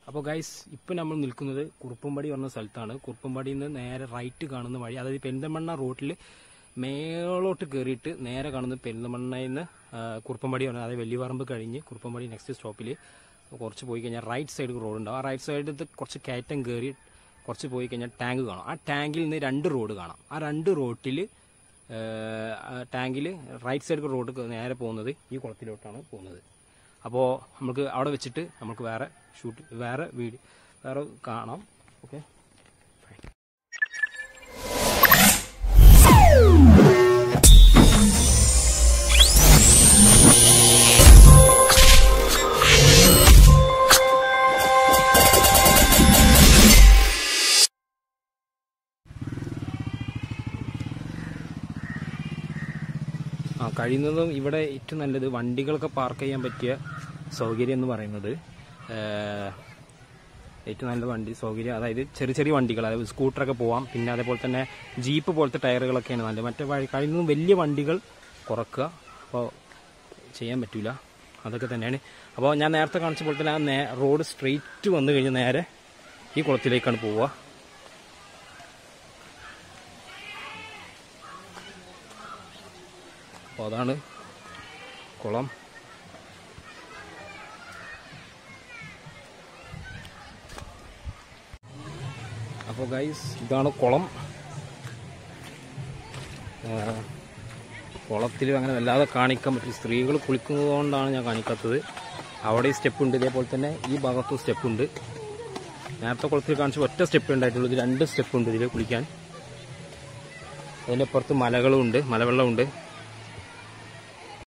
അപ്പോൾ ഗൈസ് ഇപ്പോൾ നമ്മൾ നിൽക്കുന്നത് കുറുപ്പുംപടി പറഞ്ഞ സ്ഥലത്താണ്. കുറുപ്പുംപടിയിൽ നിന്ന് നേരെ റൈറ്റ് കാണുന്ന വഴി, അതായത് പെരിന്തൽമണ്ണ റോട്ടിൽ മേളോട്ട് കയറിയിട്ട് നേരെ കാണുന്നത് പെരിന്തൽമണ്ണയിൽ നിന്ന് കുറുപ്പുംപടി പറഞ്ഞാൽ, അതായത് വലിയപറമ്പ് കഴിഞ്ഞ് കുറുപ്പുംപടി നെക്സ്റ്റ് സ്റ്റോപ്പിൽ കുറച്ച് പോയി കഴിഞ്ഞാൽ റൈറ്റ് സൈഡ് റോഡ് ഉണ്ടാവും. ആ റൈറ്റ് സൈഡിൽ കുറച്ച് കയറ്റം കയറി കുറച്ച് പോയി കഴിഞ്ഞാൽ ടാങ്ക് കാണാം. ആ ടാങ്കിൽ നിന്ന് 2 റോഡ് കാണാം. ആ 2 റോഡിൽ ടാങ്കിൽ റൈറ്റ് സൈഡ് റോഡ് നേരെ പോകുന്നത് ഈ കുളത്തിലോട്ടാണ് പോകുന്നത്. അപ്പോൾ നമുക്ക് അവിടെ വെച്ചിട്ട് നമുക്ക് വേറെ കാണാം. ഓക്കെ, കഴിയുന്നതും ഇവിടെ ഏറ്റവും നല്ലത് വണ്ടികളൊക്കെ പാർക്ക് ചെയ്യാൻ പറ്റിയ സൗകര്യം എന്ന് പറയുന്നത്, ഏറ്റവും നല്ല വണ്ടി സൗകര്യം, അതായത് ചെറിയ ചെറിയ വണ്ടികൾ, അതായത് സ്കൂട്ടറൊക്കെ പോവാം. പിന്നെ അതേപോലെ തന്നെ ജീപ്പ് പോലത്തെ ടയറുകളൊക്കെയാണ് നല്ലത്. മറ്റേ കഴിയുന്നതും വലിയ വണ്ടികൾ കുറക്കുക, അപ്പോൾ ചെയ്യാൻ പറ്റില്ല. അതൊക്കെ തന്നെയാണ്. അപ്പോൾ ഞാൻ നേരത്തെ കാണിച്ച പോലെ തന്നെ ആ റോഡ് സ്ട്രെയിറ്റ് വന്നു കഴിഞ്ഞാൽ നേരെ ഈ കുളത്തിലേക്കാണ് പോവുക. അപ്പോൾ അതാണ് കുളം. അപ്പോൾ ഗൈസ് ഇതാണ് കുളം. കുളത്തിൽ അങ്ങനെ വല്ലാതെ കാണിക്കാൻ പറ്റില്ല. സ്ത്രീകൾ കുളിക്കുന്നത് കൊണ്ടാണ് ഞാൻ കാണിക്കാത്തത്. അവിടെ സ്റ്റെപ്പ് ഉണ്ട്, ഇതേപോലെ തന്നെ ഈ ഭാഗത്തും സ്റ്റെപ്പ് ഉണ്ട്. നേരത്തെ കുളത്തിൽ കാണിച്ച ഒറ്റ സ്റ്റെപ്പ് ഉണ്ടായിട്ടുള്ളൂ. ഇത് 2 സ്റ്റെപ്പ് ഉണ്ട് ഇതിൽ കുളിക്കാൻ. അതിൻ്റെ പുറത്ത് മലകളും ഉണ്ട്, മലവെള്ളമുണ്ട്.